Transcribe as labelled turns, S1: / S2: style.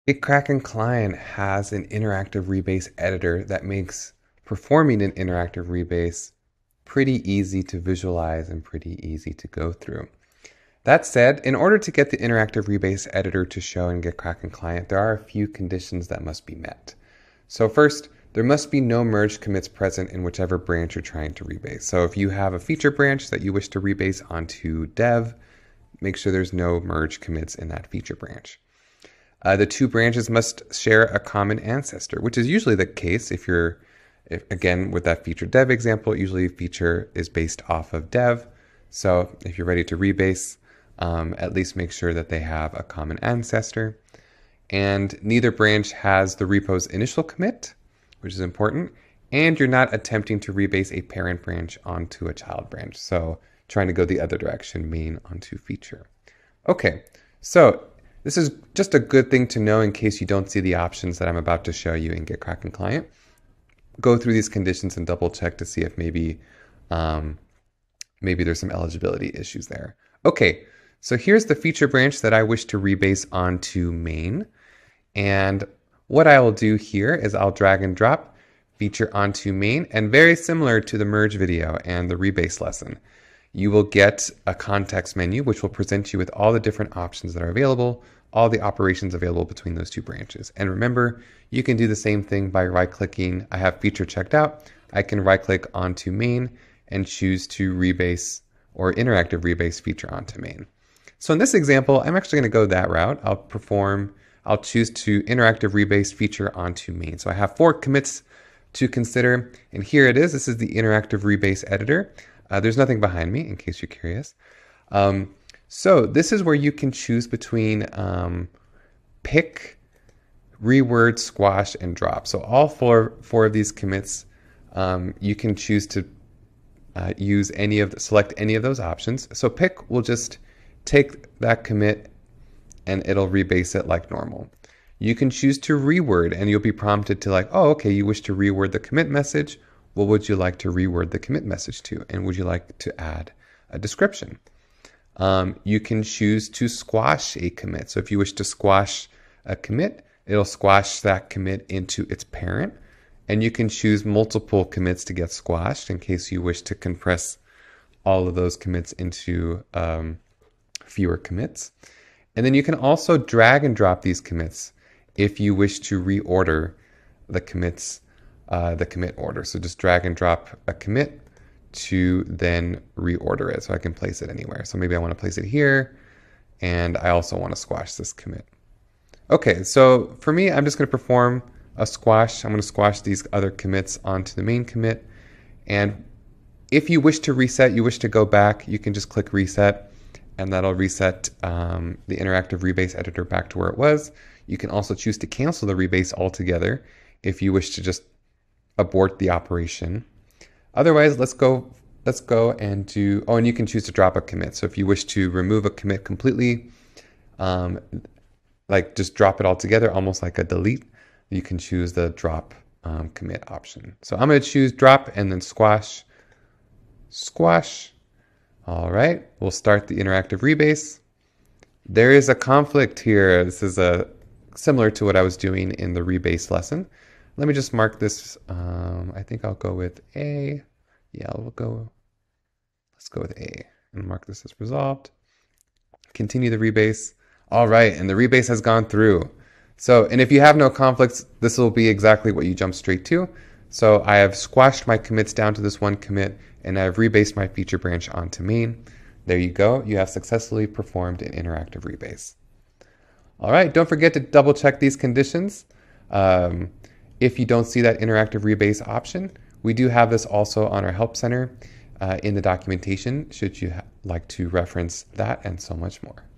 S1: GitKraken client has an interactive rebase editor that makes performing an interactive rebase pretty easy to visualize and pretty easy to go through. That said, in order to get the interactive rebase editor to show in GitKraken client, there are a few conditions that must be met. So first, there must be no merge commits present in whichever branch you're trying to rebase. So if you have a feature branch that you wish to rebase onto dev, make sure there's no merge commits in that feature branch. The two branches must share a common ancestor, which is usually the case if again, with that feature dev example, usually feature is based off of dev. So if you're ready to rebase, at least make sure that they have a common ancestor. And neither branch has the repo's initial commit, which is important, and you're not attempting to rebase a parent branch onto a child branch. So trying to go the other direction, main onto feature. Okay, so this is just a good thing to know in case you don't see the options that I'm about to show you in GitKraken client. Go through these conditions and double check to see if maybe there's some eligibility issues there. Okay, so here's the feature branch that I wish to rebase onto main. And what I will do here is I'll drag and drop feature onto main, and very similar to the merge video and the rebase lesson, you will get a context menu which will present you with all the different options that are available, all the operations available between those two branches. And remember, you can do the same thing by right-clicking. I have feature checked out. I can right-click onto main and choose to rebase or interactive rebase feature onto main. So in this example, I'm actually going to go that route. I'll choose to interactive rebase feature onto main. So I have 4 commits to consider, and here it is. This is the interactive rebase editor. There's nothing behind me, in case you're curious. So this is where you can choose between pick, reword, squash, and drop. So all four of these commits, you can choose to select any of those options. So pick will just take that commit and it'll rebase it like normal. You can choose to reword, and you'll be prompted to like, oh, okay, you wish to reword the commit message. What would you like to reword the commit message to? And would you like to add a description? You can choose to squash a commit. So if you wish to squash a commit, it'll squash that commit into its parent. And you can choose multiple commits to get squashed in case you wish to compress all of those commits into fewer commits. And then you can also drag and drop these commits if you wish to reorder the commits, the commit order. So just drag and drop a commit to then reorder it. So I can place it anywhere. So maybe I want to place it here, and I also want to squash this commit. Okay, so for me, I'm just going to perform a squash. I'm going to squash these other commits onto the main commit. And if you wish to reset, you wish to go back, you can just click reset, and that'll reset the interactive rebase editor back to where it was. You can also choose to cancel the rebase altogether if you wish to just abort the operation. Otherwise, let's go and do, and you can choose to drop a commit. So if you wish to remove a commit completely, like just drop it all together, almost like a delete, you can choose the drop commit option. So I'm going to choose drop and then squash. All right, we'll start the interactive rebase. There is a conflict here. This is similar to what I was doing in the rebase lesson. Let me just mark this. I think I'll go with A. Yeah, let's go with A and mark this as resolved. Continue the rebase. All right, and the rebase has gone through. So, and if you have no conflicts, this will be exactly what you jump straight to. So I have squashed my commits down to this one commit, and I've rebased my feature branch onto main. There you go. You have successfully performed an interactive rebase. All right, don't forget to double check these conditions. If you don't see that interactive rebase option, we do have this also on our Help Center in the documentation, should you like to reference that and so much more.